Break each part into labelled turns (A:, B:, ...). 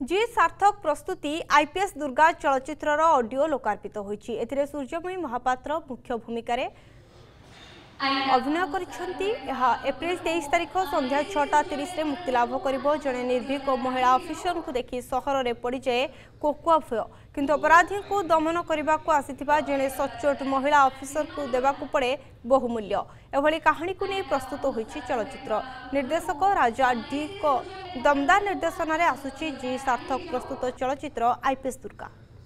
A: जी सार्थक प्रस्तुति आईपीएस दुर्गा चलचित्रर ऑडियो लोकार्पित होईछि। एथिरे सूर्यमयी महापात्र मुख्य भूमिका अभिनय करिसेंती। एप्रिल 23 तारिख संध्या 6:30 रे मुक्तिलाभ करिबो। जणे निर्भीक महिला ऑफिसर को देखि सहर रे पड़ी जाए कोकुआ भय, किंतु अपराधी को दमन करने को आसीथिबा जणे सचोट महिला ऑफिसर को देबाकू पड़े बहुमूल्य। एभली कहानी को नहीं प्रस्तुत होईछि चलचित्र। निर्देशक राजा डी को दमदार निर्देशन रे आसुछि जी सार्थक प्रस्तुत चलचित्र IPS Durga.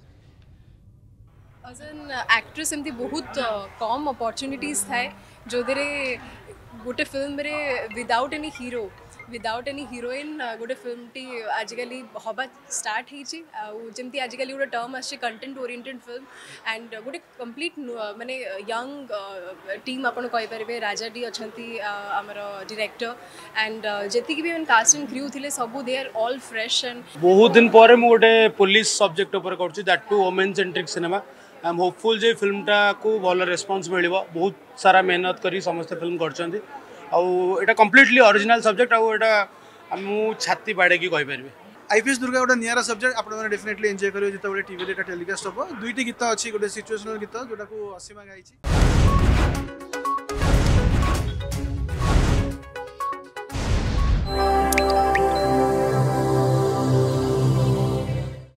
B: As an actress एमती बहुत कम अपॉर्चुनिटीज थाए जो गोटे फिल्म रे without any hero without any heroine गोटे फिल्म टी आजिकल हवा स्टार्ट होती आजिकल गोटे टर्म आसे कंटेंट ओरिएंटेड फिल्म एंड गोटे कंप्लीट माने यंग टीम आपन कहि परिबे। राजा डी अछंती हमर डायरेक्टर एंड जेतिक भी कास्ट एंड क्रू थिले सब they are all fresh and
C: बहुत दिन पर मु गोटे पुलिस सब्जेक्ट ऊपर करछि that too women centric cinema. I am hopeful जे फिल्म टा को भल रेस्पॉन्स मिलिबो। बहुत सारा मेहनत करी समस्त फिल्म करछंती आउ एटा कंप्लीटली ओरिजिनल सब्जेक्ट आउ एटा मु छाती बाडे की कहि परबे।
D: आईपीएस दुर्गा गोटे नियारा सब्जेक्ट आप डेफिनेटली एंजॉय करियो। जिते टेलीकास्ट हम दुईटी गीत अच्छी गोटे सिचुएशनल गीत जोटा को असीमा गाई।